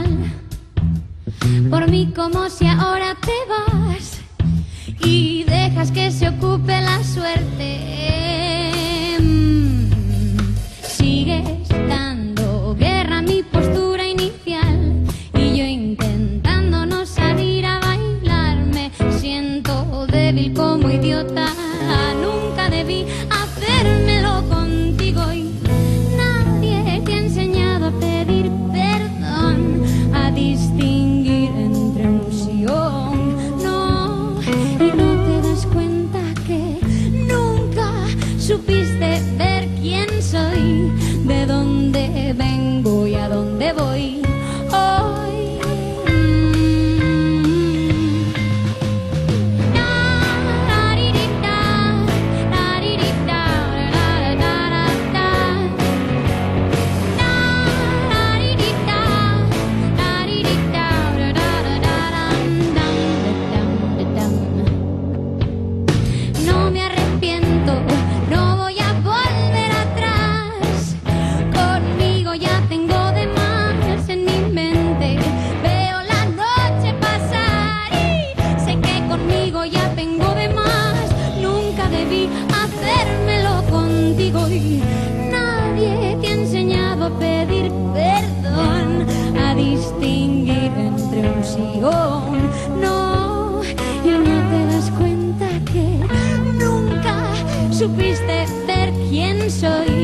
mal por mí, como si ahora te vas y dejas que se ocupe la suerte. Sigues dando guerra a mi postura inicial y yo intentando no salir a bailar. Me siento débil como idiota, nunca debí hacérmelo contigo y nadie te ha enseñado a pedir perdón, a distinguir entre un sí o un no. Y no te das cuenta que nunca supiste ver quién soy, de dónde vengo y a dónde voy hoy. No me arrepiento, no voy a volver atrás. Conmigo ya tengo de más en mi mente. Veo la noche pasar y sé que conmigo ya tengo de más. Nunca debí hacérmelo contigo y nadie te ha enseñado a pedir perdón, a distinguir entre un sí o un no. Y no te das cuenta que nunca supiste ver quién soy,